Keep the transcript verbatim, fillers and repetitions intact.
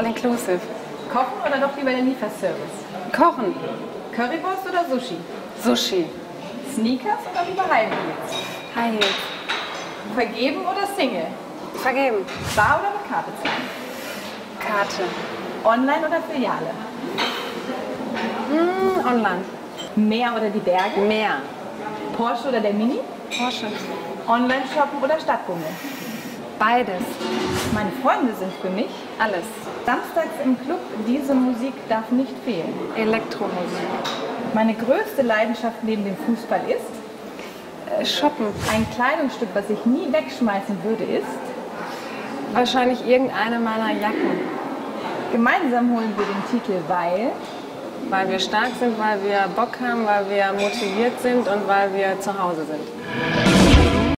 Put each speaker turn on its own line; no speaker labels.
all inclusive.
Kochen oder doch lieber der Lieferservice?
Kochen.
Currywurst oder Sushi?
Sushi.
Sneakers oder lieber High Heels?
High Heels.
Vergeben oder Single?
Vergeben.
Bar oder mit Karte zahlen?
Karte.
Online oder Filiale?
Mm, online.
Meer oder die Berge?
Meer.
Porsche oder der Mini?
Porsche.
Online shoppen oder Stadtbummel?
Beides.
Meine Freunde sind für mich
Alles.
samstags im Club, diese Musik darf nicht fehlen.
Elektromusik.
Meine größte Leidenschaft neben dem Fußball ist
Äh, shoppen.
ein Kleidungsstück, was ich nie wegschmeißen würde, ist
Wahrscheinlich irgendeine meiner Jacken.
gemeinsam holen wir den Titel, weil
Weil wir stark sind, weil wir Bock haben, weil wir motiviert sind und weil wir zu Hause sind.